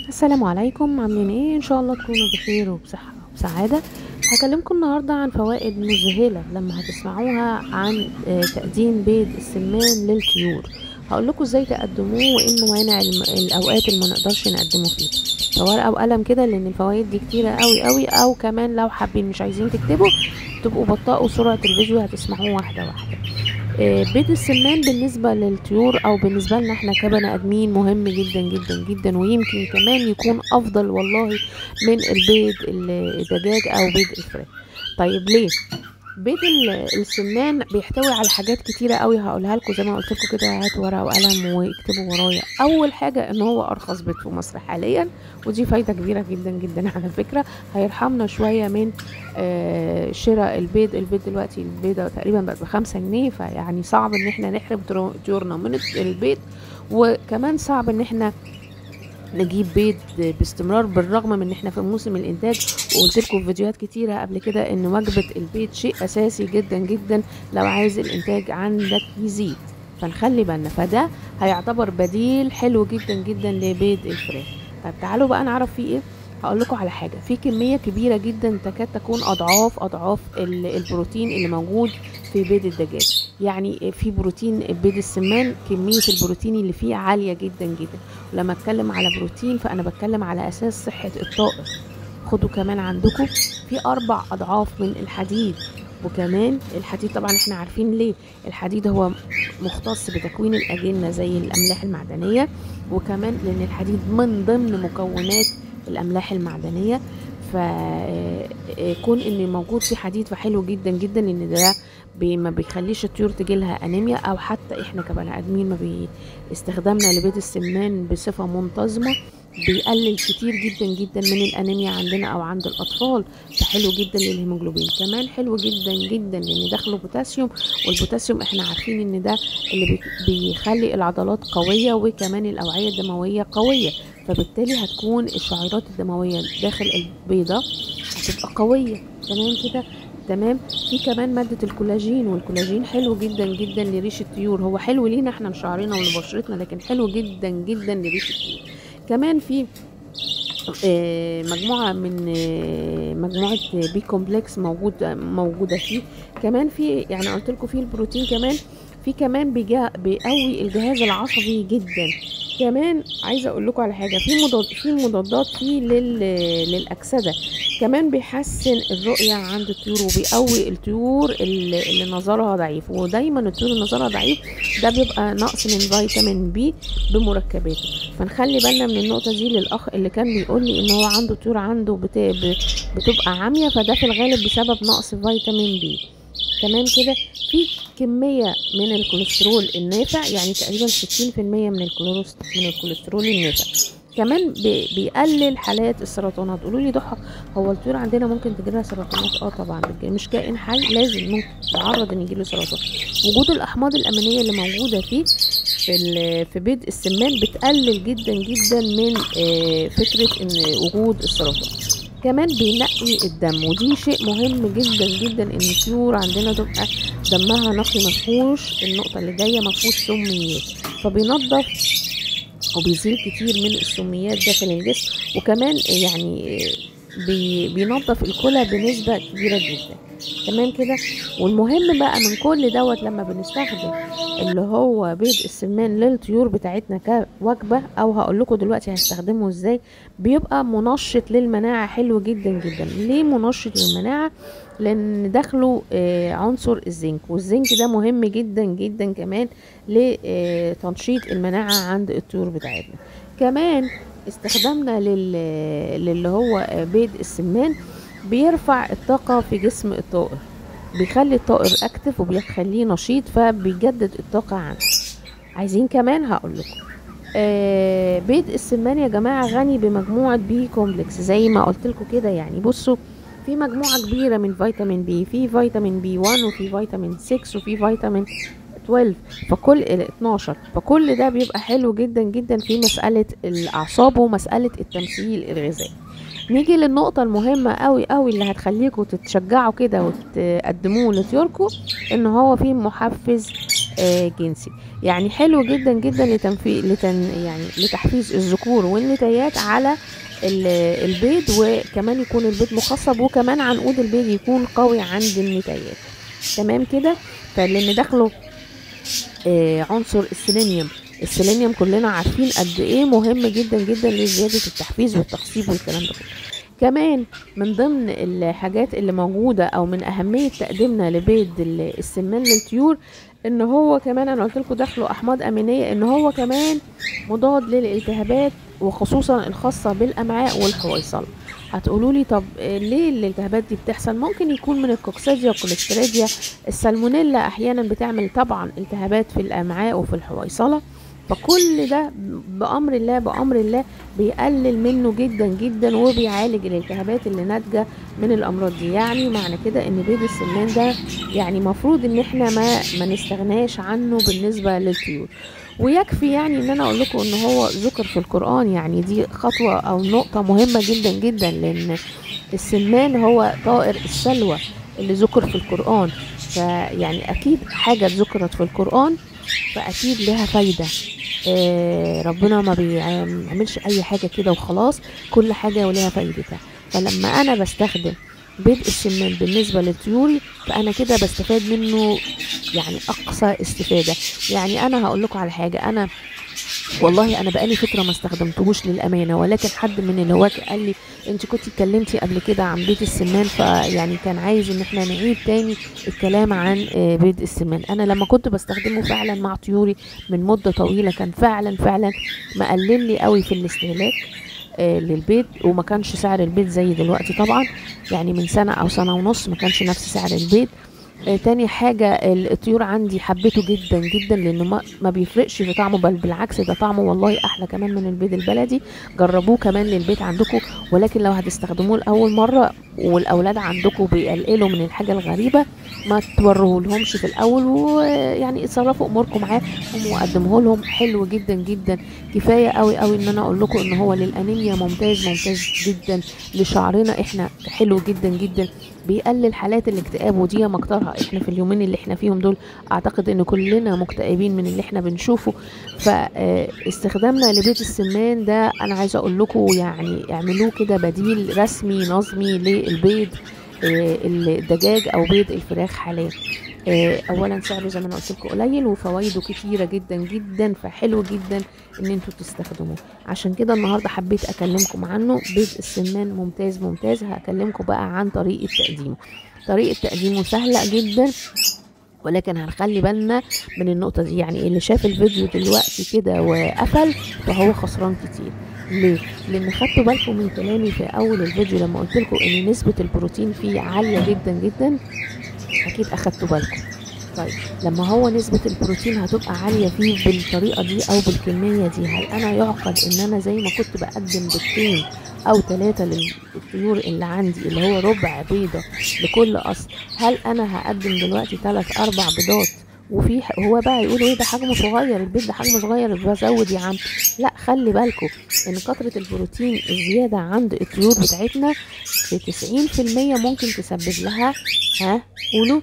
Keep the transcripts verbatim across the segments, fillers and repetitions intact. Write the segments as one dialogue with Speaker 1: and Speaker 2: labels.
Speaker 1: السلام عليكم، عاملين ايه؟ ان شاء الله تكونوا بخير وبصحة وسعادة. هكلمكم النهاردة عن فوائد مذهلة لما هتسمعوها عن آه، تقديم بيض السمان للطيور. هقول لكم ازاي تقدموه وايه الموانع الم... الاوقات اللي ما نقدرش نقدمه فيه. فورقة وقلم كده لان الفوائد دي كتيرة قوي قوي، او كمان لو حابين مش عايزين تكتبوا تبقوا بطئوا سرعة الفيديو هتسمعوه واحدة واحدة. آه، بيض السمان بالنسبة للطيور أو بالنسبة لنا احنا كبني آدمين مهم جدا جدا جدا، ويمكن كمان يكون أفضل والله من البيض الدجاج أو بيض الفراخ. طيب ليه؟ بيض ال- السمان بيحتوي على حاجات كتيرة قوي هقولها لكم زي ما قلت لكم كده. هات ورقة وقلم واكتبوا ورايا. أول حاجة إن هو أرخص بيض في مصر حاليا، ودي فايدة كبيرة جدا جدا على فكرة. هيرحمنا شوية من آه شراء البيض. البيض دلوقتي البيضة تقريبا بقت بخمسة جنيه، فيعني صعب إن احنا نحرم طيور- طيورنا من البيض، وكمان صعب إن احنا نجيب بيض باستمرار بالرغم من ان احنا في موسم الانتاج. وقلت لكم في فيديوهات كتيره قبل كده ان وجبه البيض شيء اساسي جدا جدا لو عايز الانتاج عندك يزيد، فنخلي بالنا. فده هيعتبر بديل حلو جدا جدا لبيض الفراخ. طب تعالوا بقى نعرف فيه ايه. هقول لكم على حاجه، في كميه كبيره جدا تكاد تكون اضعاف اضعاف ال- البروتين اللي موجود في بيض الدجاج. يعني في بروتين بيض السمان كميه البروتين اللي فيه عاليه جدا جدا. ولما اتكلم على بروتين فانا بتكلم على اساس صحة الطائر. خدوا كمان عندكم في اربع اضعاف من الحديد. وكمان الحديد طبعا احنا عارفين ليه الحديد هو مختص بتكوين الاجنة زي الاملاح المعدنية، وكمان لان الحديد من ضمن مكونات الاملاح المعدنية. فكون ان موجود في حديد فحلو جدا جدا ان ده بي ما بيخليش الطيور تجيلها انيميا، او حتى احنا كبني ادمين ما بي استخدامنا لبيض السمان بصفة منتظمة بيقلل كتير جدا جدا من الانيميا عندنا او عند الاطفال. فحلو جدا للهيموجلوبين. كمان حلو جدا جدا لان داخله بوتاسيوم، والبوتاسيوم احنا عارفين ان ده اللي بي- بيخلي العضلات قوية وكمان الاوعية الدموية قوية. فبالتالي هتكون الشعيرات الدموية داخل البيضة هتبقى قوية. تمام كده؟ تمام. في كمان مادة الكولاجين، والكولاجين حلو جدا جدا لريش الطيور. هو حلو لينا احنا لشعرنا ولبشرتنا، لكن حلو جدا جدا لريش الطيور. كمان في آه، مجموعة من آه، مجموعة بي كومبلكس موجودة موجودة فيه. كمان في يعني قلت لكم فيه البروتين. كمان في كمان بيجا بيقوي الجهاز العصبي جدا. كمان عايزه اقول لكم على حاجه، في مضاد في مضادات فيه لل للاكسده. كمان بيحسن الرؤيه عند الطيور وبيقوي الطيور اللي اللي نظرها ضعيف. ودايما الطيور اللي نظرها ضعيف ده بيبقى نقص من فيتامين بي بمركباته. فنخلي بالنا من النقطه دي. للاخ اللي كان بيقول لي ان هو عنده طيور عنده بت... ب- بتبقى عاميه، فده في الغالب بسبب نقص فيتامين بي. تمام كده. في كمية من الكوليسترول النافع، يعني تقريبا ستين في المية من الكوليست- من الكوليسترول النافع. كمان بي- بيقلل حالات السرطانات. قولوا لي ضحى، هو الطيور عندنا ممكن تجيلها سرطانات؟ اه طبعا بتجي- مش كائن حي لازم ممكن يعرض ان يجيله سرطان. وجود الاحماض الامينيه اللي موجوده فيه في ال- في بيض السمان بتقلل جدا جدا من آه، فكره ان وجود السرطان. كمان بينقي الدم، ودي شيء مهم جدا جدا ان الطيور عندنا تبقى دمها نقي مفهوش. النقطة اللي جاية مفهوش سميات، فبينظف وبيزيل كتير من السميات داخل الجسم. وكمان يعني بي بينظف الكلى بنسبة كبيرة جدا. تمام كده. والمهم بقى من كل دوت لما بنستخدم اللي هو بيض السمان للطيور بتاعتنا كوجبة، او هقول لكم دلوقتي هنستخدمه ازاي. بيبقى منشط للمناعة حلو جدا جدا. ليه منشط للمناعة؟ لان داخله آه، عنصر الزنك، والزنك ده مهم جدا جدا كمان لتنشيط المناعة عند الطيور بتاعتنا. كمان استخدامنا لل... للي هو بيض السمان بيرفع الطاقة في جسم الطائر، بيخلي الطائر اكتف وبيخليه نشيط، فبيجدد الطاقة عنده. عايزين كمان هقول لكم آه بيض السمان يا جماعة غني بمجموعة بي كومبلكس زي ما قلت لكم كده. يعني بصوا، في مجموعة كبيرة من فيتامين بي، في فيتامين بي واحد وفي فيتامين ستة وفي فيتامين اتناشر، فكل ال اتناشر. فكل ده بيبقى حلو جدا جدا في مسألة الأعصاب ومسألة التمثيل الغذائي. نيجي للنقطة المهمة قوي قوي اللي هتخليكم تتشجعوا كده وتقدموه لطيوركم، ان هو فيه محفز آه جنسي. يعني حلو جدا جدا لتنفي لتن يعني لتحفيز الذكور والنتايات على البيض، وكمان يكون البيض مخصب، وكمان عنقود البيض يكون قوي عند النتايات. تمام كده. فلان داخله آه عنصر السيلينيوم. السيلينيوم كلنا عارفين قد ايه مهم جدا جدا لزياده التحفيز والتخصيب والكلام ده كله. كمان من ضمن الحاجات اللي موجوده او من اهميه تقديمنا لبيض السمان للطيور ان هو كمان انا قلت لكم داخله احماض امينيه، ان هو كمان مضاد للالتهابات وخصوصا الخاصه بالامعاء والحويصله. هتقولوا لي طب ليه الالتهابات دي بتحصل؟ ممكن يكون من الكوكسيديا والكوليستيريديا. السالمونيلا احيانا بتعمل طبعا التهابات في الامعاء وفي الحويصله، فكل ده بأمر الله بأمر الله بيقلل منه جدا جدا وبيعالج الالتهابات اللي ناتجة من الأمراض دي. يعني معنى كده ان بيض السمان ده يعني مفروض ان احنا ما, ما نستغناش عنه بالنسبة للطيور. ويكفي يعني ان انا اقول لكم ان هو ذكر في القرآن، يعني دي خطوة او نقطة مهمة جدا جدا، لان السمان هو طائر السلوى اللي ذكر في القرآن. فيعني اكيد حاجة ذكرت في القرآن فاكيد لها فايدة. آه ربنا ما بيعملش اي حاجة كده وخلاص، كل حاجة ولها فايدتها. فلما انا بستخدم بيض السمان بالنسبة لطيوري فانا كده بستفاد منه يعني اقصى استفادة. يعني انا هقول لكم على حاجة، انا والله انا بقالي فتره ما استخدمتهوش للامانه، ولكن حد من اللي هو قال لي انت كنتي اتكلمتي قبل كده عن بيض السمان، فيعني كان عايز ان احنا نعيد تاني الكلام عن بيض السمان. انا لما كنت بستخدمه فعلا مع طيوري من مده طويله كان فعلا فعلا مقلل لي قوي في الاستهلاك آه للبيض، وما كانش سعر البيض زي دلوقتي طبعا. يعني من سنه او سنه ونص ما كانش نفس سعر البيض. آه تاني حاجة الطيور عندي حبيته جدا جدا، لانه ما, ما بيفرقش في طعمه، بل بالعكس ده طعمه والله احلى كمان من البيض البلدي. جربوه كمان للبيت عندكم، ولكن لو هتستخدموه لاول مرة والاولاد عندكم بيقلقلوا من الحاجة الغريبة ما توريه لهمش في الاول، ويعني اتصرفوا اموركم معاه وقدموه لهم. حلو جدا جدا. كفاية قوي قوي ان انا اقول لكم ان هو للانيميا ممتاز ممتاز جدا. لشعرنا احنا حلو جدا جدا، بيقلل حالات الاكتئاب ودي مكترها. احنا في اليومين اللي احنا فيهم دول اعتقد ان كلنا مكتئبين من اللي احنا بنشوفه. فاستخدامنا لبيض السمان ده انا عايزه اقول لكم يعني اعملوه كده بديل رسمي نظمي للبيض الدجاج او بيض الفراخ حاليا. اولا سعره زي ما انا قلت لكم قليل وفوائده كتيره جدا جدا، فحلو جدا ان انتوا تستخدموه. عشان كده النهارده حبيت اكلمكم عنه. بيض السمان ممتاز ممتاز. هكلمكم بقى عن طريقه تقديمه. طريقه تقديمه سهله جدا، ولكن هنخلي بالنا من النقطه دي. يعني اللي شاف الفيديو دلوقتي كده وقفل فهو خسران كتير. ليه؟ لان خدتوا بالكم من كلامي في اول الفيديو لما قلت لكم ان نسبه البروتين فيه عاليه جدا جدا. اكيد اخدتوا بالكم. طيب لما هو نسبة البروتين هتبقى عالية فيه بالطريقة دي او بالكمية دي، هل انا يعقد ان انا زي ما كنت بقدم بيضتين او ثلاثة للطيور اللي عندي اللي هو ربع بيضة لكل اصل، هل انا هقدم دلوقتي ثلاث اربع بيضات؟ وفي هو بقى يقولوا ايه ده حجمه صغير، البيض ده حجمه صغير بزود يا عم. لا خلي بالكم ان كترة البروتين الزيادة عند الطيور بتاعتنا في تسعين في المية ممكن تسبب لها ها قولوا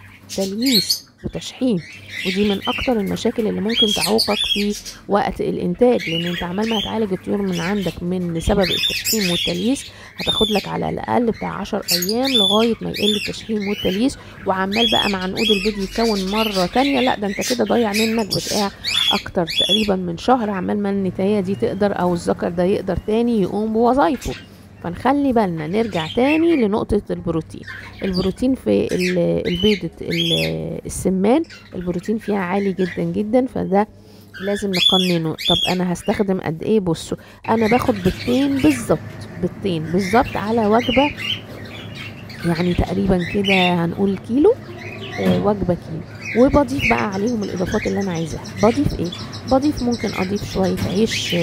Speaker 1: تلييس وتشحيم، ودي من اكتر المشاكل اللي ممكن تعوقك في وقت الانتاج. لان انت عمال ما هتعالج الطيور من عندك من سبب التشحيم والتلييس هتاخد لك على الاقل بتاع عشر ايام لغايه ما يقل التشحيم والتلييس، وعمال بقى مع عنقود البيض يتكون مره تانية. لا ده انت كده ضيع منك بتاع اكتر تقريبا من شهر عمال ما النتايه دي تقدر او الذكر ده يقدر تاني يقوم بوظايفه. فنخلي بالنا نرجع تاني لنقطة البروتين. البروتين في البيضة السمان البروتين فيها عالي جدا جدا، فده لازم نقننه. طب انا هستخدم قد ايه؟ بصوا انا باخد بيضتين بالظبط، بيضتين بالظبط على وجبة، يعني تقريبا كده هنقول كيلو، آه وجبة كيلو، وبضيف بقى عليهم الاضافات اللي انا عايزاها. بضيف ايه؟ بضيف ممكن اضيف شويه عيش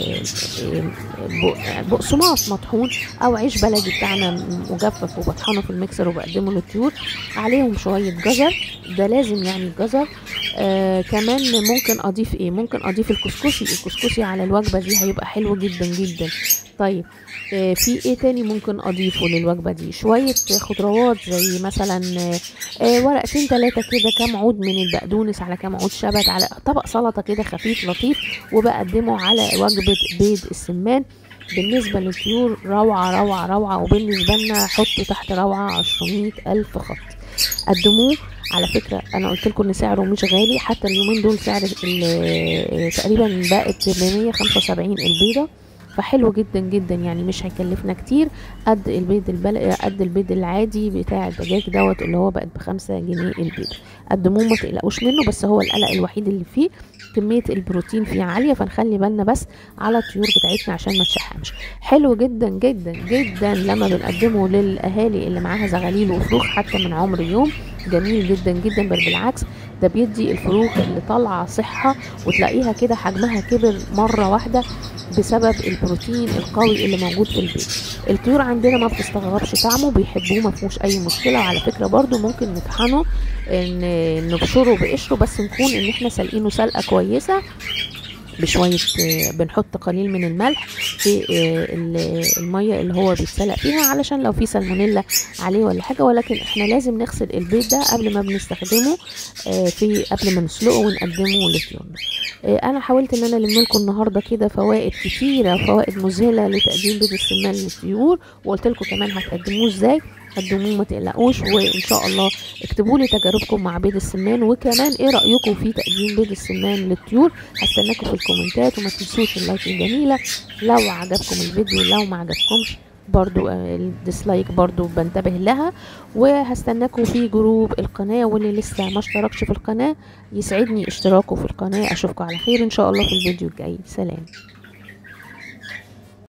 Speaker 1: بقسماط مطحون او عيش بلدي بتاعنا مجفف وبطحنه في الميكسر وبقدمه للطيور، عليهم شويه جزر، ده لازم يعني الجزر. آه كمان ممكن اضيف ايه؟ ممكن اضيف الكسكسي. الكسكسي على الوجبه دي هيبقى حلو جدا جدا. طيب آه في ايه تاني ممكن اضيفه للوجبه دي؟ شويه خضروات زي مثلا آه ورقتين ثلاثه كده، كام عود من البقدونس على كام عود شبت على طبق سلطه كده خفيف لطيف، وبقدمه على وجبه بيض السمان. بالنسبه للطيور روعه روعه روعه، وبالنسبه لنا حطوا تحت روعه عشرمية الف خط. قدموه على فكره، انا قلت لكم ان سعره مش غالي، حتى اليومين دول سعر تقريبا بقت ب مية وخمسة وسبعين البيضه، فحلو جدا جدا يعني، مش هيكلفنا كتير. قد البيض البلقي، قد البيض العادي بتاع الدجاج دوت اللي هو بقت بخمسة جنيه البيض. قدموه ما تقلقوش منه، بس هو القلق الوحيد اللي فيه كمية البروتين فيه عالية، فنخلي بالنا بس على الطيور بتاعتنا عشان ما تشحمش. حلو جدا جدا جدا لما بنقدمه للأهالي اللي معاها زغاليل وفروخ حتى من عمر يوم، جميل جدا جدا، بل بالعكس ده بيدي الفروخ اللي طالعة صحة، وتلاقيها كده حجمها كبر مرة واحدة بسبب البروتين القوي اللي موجود في البيض. الطيور عندنا ما بتستغربش طعمه، بيحبوه ما فيهوش اي مشكله. وعلى فكره برضو ممكن نطحنه، ان نبشره بقشره، بس نكون ان احنا سالقينه سلقه كويسه بشويه، بنحط قليل من الملح في الميه اللي هو بيتسلق فيها علشان لو في سالمونيلا عليه ولا حاجه، ولكن احنا لازم نغسل البيض ده قبل ما بنستخدمه، في قبل ما نسلقه ونقدمه لطيورنا. انا حاولت ان انا الم لكم النهارده كده فوائد كتيره، فوائد مذهله لتقديم بيض السمان للطيور، وقلت لكم كمان هتقدموه ازاي. قدموه ما تقلقوش، وان شاء الله اكتبوا لي تجاربكم مع بيض السمان، وكمان ايه رايكم في تقديم بيض السمان للطيور. هستناكم في الكومنتات، وما تنسوش اللايك الجميله لو عجبكم الفيديو، لو ما عجبكمش برضو الديسلايك برضو بنتبه لها. وهستناكم في جروب القناه، واللي لسه ما اشتركش في القناه يسعدني اشتراكه في القناه. اشوفكم على خير ان شاء الله في الفيديو الجاي. سلام.